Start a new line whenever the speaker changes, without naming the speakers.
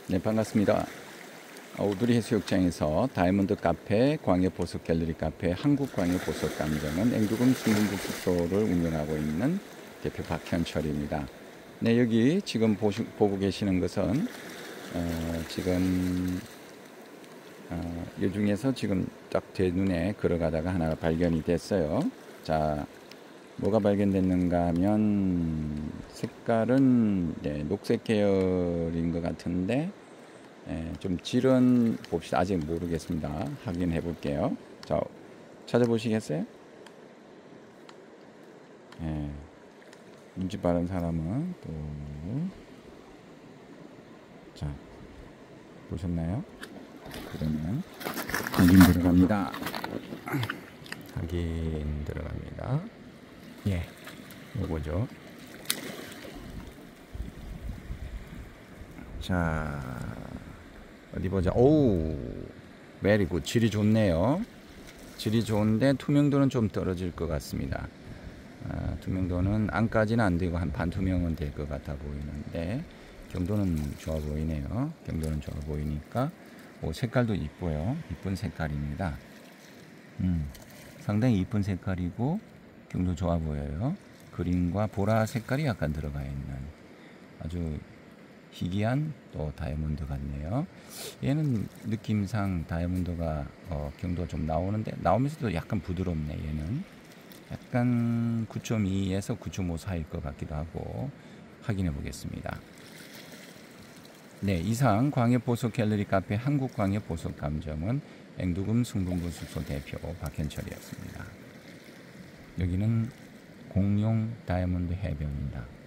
네, 반갑습니다. 오두리 해수욕장에서 다이아몬드 카페, 광해보석 갤러리 카페, 한국광해보석 감정은 앵두금 순금부 숙소를 운영하고 있는 대표 박현철입니다. 네, 여기 지금 보고 계시는 것은 지금 이 중에서 지금 딱 제 눈에 걸어가다가 하나가 발견이 됐어요. 자, 뭐가 발견됐는가 하면 색깔은 녹색 계열인 것 같은데 좀 질은 봅시다. 아직 모르겠습니다. 확인해 볼게요. 자, 찾아보시겠어요? 눈치 빠른 사람은 또, 자, 보셨나요? 그러면 확인 들어갑니다. 확인 들어갑니다. 예, 요거죠. 자, 어디 보자. 오, 메리 굿. 질이 좋네요. 질이 좋은데 투명도는 좀 떨어질 것 같습니다. 투명도는 안까지는 안 되고 한 반투명은 될 것 같아 보이는데 경도는 좋아 보이네요. 경도는 좋아 보이니까 색깔도 이뻐요. 이쁜 색깔입니다. 상당히 이쁜 색깔이고 경도 좋아 보여요. 그린과 보라 색깔이 약간 들어가 있는 아주 희귀한 또 다이아몬드 같네요. 얘는 느낌상 다이아몬드가 경도가 좀 나오면서도 약간 부드럽네. 얘는 약간 9.2에서 9.5 사이일 것 같기도 하고 확인해 보겠습니다. 네, 이상 광해보석 갤러리 카페 한국광해보석 감정은 앵두금 순금부 숙소 대표 박현철이었습니다. 여기는 공룡 다이아몬드 해변입니다.